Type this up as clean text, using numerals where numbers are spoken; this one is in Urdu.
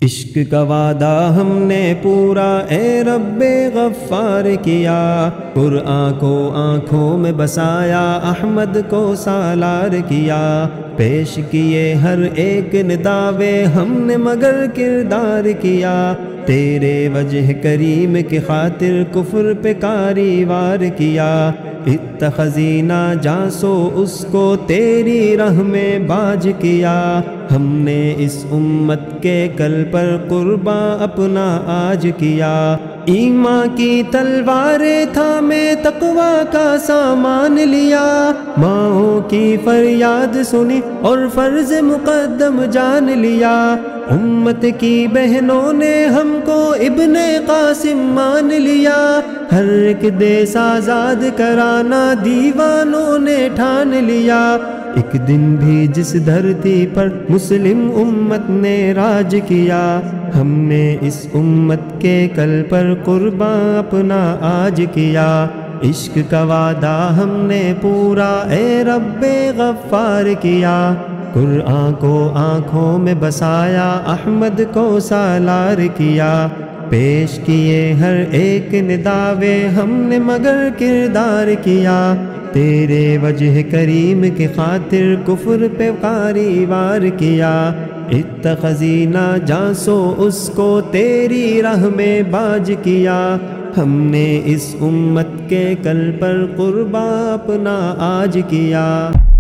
عشق کا وعدہ ہم نے پورا اے رب غفار کیا، قرآن کو آنکھوں میں بسایا، احمد کو سالار کیا، پیش کیے ہر ایک نداوے ہم نے مگر کردار کیا، تیرے وجہ کریم کی خاطر کفر پہ کاری وار کیا، اتخذینا جاسو اس کو تیری راہ میں باج کیا، ہم نے اس امت کے کل پر قرباں اپنا آج کیا، ایمان کی تلواریں تھامے تقوی کا سامان لیا، ماؤں کی فریاد سنی اور فرض مقدم جان لیا، امت کی بہنوں نے ہم کو ابن قاسم مان لیا، ہر ایک دیس آزاد کرانا دیوانوں نے ٹھان لیا، ایک دن بھی جس دھرتی پر مسلم امت نے راج کیا، ہم نے اس امت کے کل پر قرباں اپنا آج کیا، عشق کا وعدہ ہم نے پورا اے رب غفار کیا، قرآن کو آنکھوں میں بسایا، احمد کو سالار کیا، پیش کیے ہر ایک نداوے ہم نے مگر کردار کیا، تیرے وجہ کریم کی خاطر کفر پہ کاری وار کیا، اتخذینا جاسو اس کو تیری راہ میں باج کیا، ہم نے اس امت کے کل پر قرباں اپنا آج کیا۔